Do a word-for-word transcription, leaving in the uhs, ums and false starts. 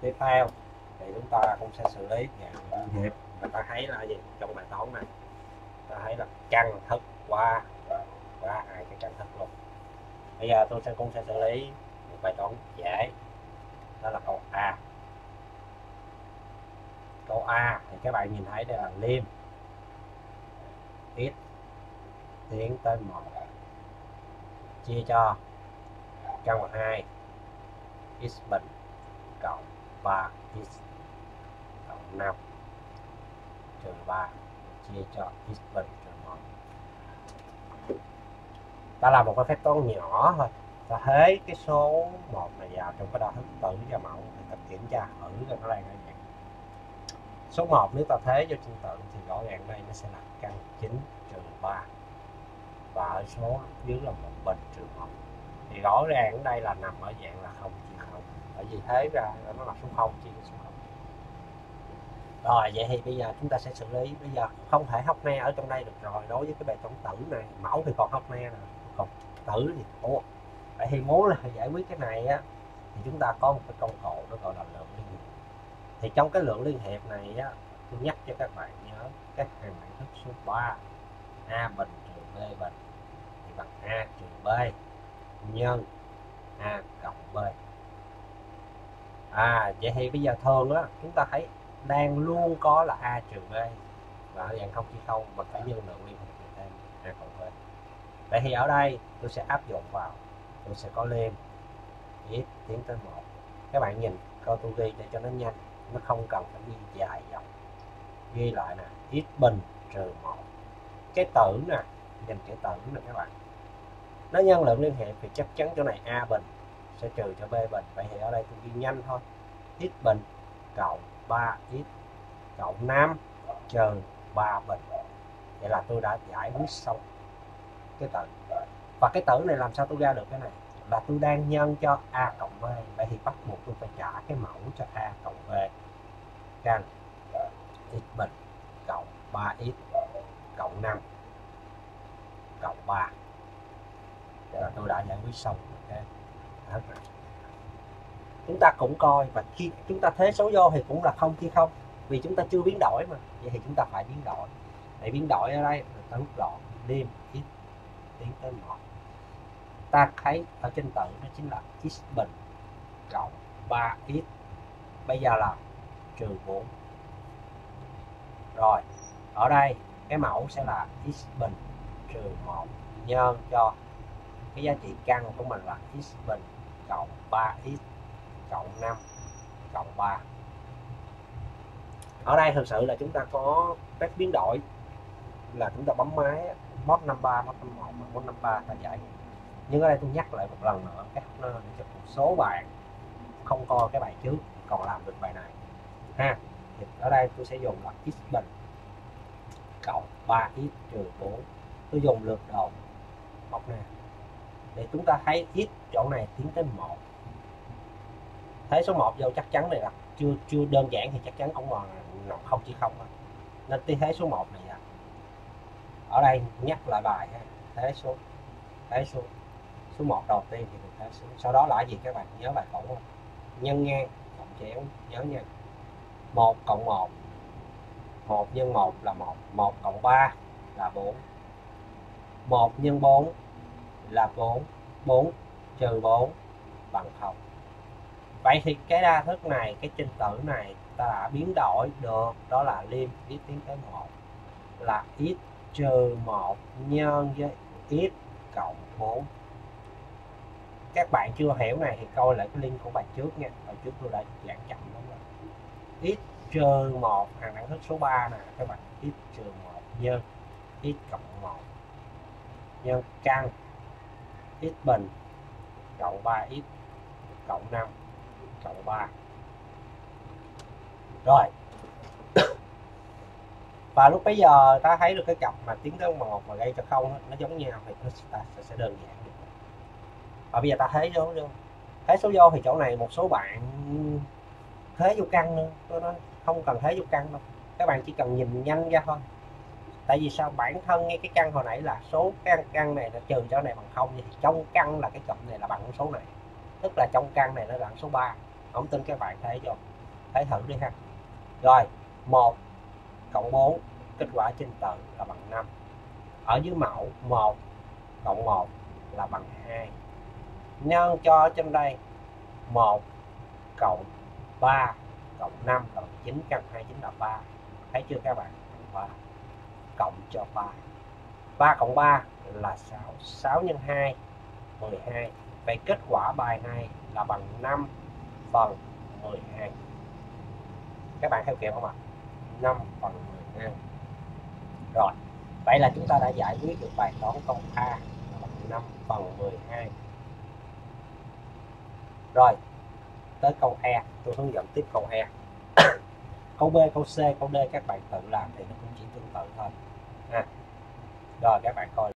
tiếp theo thì chúng ta cũng sẽ xử lý dạng liên hiệp. Người ta thấy là gì trong bài toán này, ta thấy là căn thức qua qua hai cái căn thức luôn. Bây giờ tôi sẽ cũng sẽ xử lý một bài toán dễ, đó là câu A. Câu A thì các bạn nhìn thấy đây là liêm x tiến tới một chia cho căn bậc hai x bình cộng ba x cộng năm trừ ba chia cho x bình trừ một. Ta làm một cái phép toán nhỏ thôi, ta thế cái số một này vào trong cái đo thức tử và mẫu để ta kiểm tra thử cho nó đang ở dạng số một. Nếu ta thế cho trình tự thì rõ ràng đây nó sẽ là căn chín trừ ba, và ở số dưới là một bình trừ một, thì rõ ràng ở đây là nằm ở dạng là không chia không, bởi vì thế ra nó là số không chia số không. Rồi vậy thì bây giờ chúng ta sẽ xử lý. Bây giờ không thể học ne ở trong đây được rồi, đối với cái bài toán tử này. Mẫu thì còn học ne rồi, còn tử thì ủa. Vậy thì muốn là giải quyết cái này á thì chúng ta có một cái công cụ nó gọi là lượng liên hiệp. Thì trong cái lượng liên hiệp này á, tôi nhắc cho các bạn nhớ các hàng đẳng thức số ba a bình trừ b bình thì bằng a trừ b nhân a cộng b. À vậy thì bây giờ thường á chúng ta thấy đang luôn có là a trừ b, và ở dạng không chia không mình phải nhân lượng liên hiệp thêm a cộng b. Vậy thì ở đây tôi sẽ áp dụng vào, tôi sẽ có liêm x tiến tới một. Các bạn nhìn câu tôi ghi để cho nó nhanh, nó không cần phải ghi dài dòng. Ghi lại nè, x bình trừ một. Cái tử nè, nhìn chữ tử nè các bạn, nó nhân lượng liên hiệp thì chắc chắn chỗ này a bình sẽ trừ cho b bình. Vậy thì ở đây tôi ghi nhanh thôi, x bình cộng ba x cộng năm trừ ba bình. Vậy là tôi đã giải quyết xong cái tử. Và cái tử này làm sao tôi ra được cái này? Là tôi đang nhân cho a cộng b. Vậy thì bắt buộc tôi phải trả cái mẫu cho a cộng b. Căn x bình cộng ba x cộng năm cộng ba. Vậy là tôi đã giải quyết xong cái thức này. Chúng ta cũng coi, và khi chúng ta thế số vô thì cũng là không chia không, vì chúng ta chưa biến đổi mà. Vậy thì chúng ta phải biến đổi. Để biến đổi ở đây là ta rút gọn liêm x tiến tới một. Ta thấy ở trên tử nó chính là x bình cộng ba x, bây giờ là trừ bốn. Rồi ở đây cái mẫu sẽ là x bình trừ một nhân cho cái giá trị căn của mình là x bình cộng ba x cộng năm cộng ba. Ở đây thực sự là chúng ta có các biến đổi là chúng ta bấm máy mod năm ba, mod năm một, mod năm ba ta giải. Nhưng ở đây tôi nhắc lại một lần nữa các để cho một số bạn không coi cái bài trước còn làm được bài này ha. Thì ở đây tôi sẽ dùng là x bình cộng ba x trừ bốn. Tôi dùng lượt đầu học nè để chúng ta thấy x chỗ này tiến tới một. Thế số một vô chắc chắn này là chưa chưa đơn giản thì chắc chắn cũng còn nằm không chia không thôi. Nên tí thế số một này à. Ở đây nhắc lại bài ha. Thế số thế số số một đầu tiên thì được thế số. Sau đó là gì các bạn nhớ bài khổ không? Nhân ngang cộng chéo nhớ nha. một cộng một. một nhân một là một, một cộng ba là bốn. một nhân bốn là bốn, bốn trừ bốn bằng không. Vậy thì cái đa thức này, cái trình tự này ta đã biến đổi được, đó là liêm x tiến tới một là x trừ một nhân với x cộng bốn. Các bạn chưa hiểu này thì coi lại cái link của bài trước nha. Bài trước tôi đã giảng chậm lắm rồi. X trừ một hàng đẳng thức số ba nè các bạn, x trừ một nhân x cộng một nhân căn x bình cộng ba x cộng năm cộng ba. Rồi và lúc bây giờ ta thấy được cái cặp mà tiến tới một mà gây cho không nó giống nhau thì ta sẽ đơn giản được. Và bây giờ ta thế số vô, thế số vô thì chỗ này một số bạn thế vô căn nữa, tôi nói không cần thế vô căn đâu, các bạn chỉ cần nhìn nhanh ra thôi. Tại vì sao? Bản thân ngay cái căn hồi nãy là số căn căn này là trừ chỗ này bằng không, thì trong căn là cái cụm này là bằng số này, tức là trong căn này nó là số ba. Không tin các bạn thấy vô thấy thử đi ha. Rồi, một cộng bốn, kết quả trình tự là bằng năm. Ở dưới mẫu một cộng một là bằng hai. Nhân cho trên đây một cộng ba cộng năm là bằng chín, căn hai chính là ba. Thấy chưa các bạn? ba cộng cho ba. ba cộng ba là sáu. sáu nhân hai mười hai. Vậy kết quả bài này là bằng năm phần mười hai. Các bạn theo kịp không ạ? năm phần mười hai. Rồi, vậy là chúng ta đã giải quyết được bài toán câu A là bằng năm phần mười hai. Rồi, tới câu E, tôi hướng dẫn tiếp câu E. Câu B, câu C, câu D các bạn tự làm thì nó cũng chỉ tương tự thôi. À, rồi các bạn coi.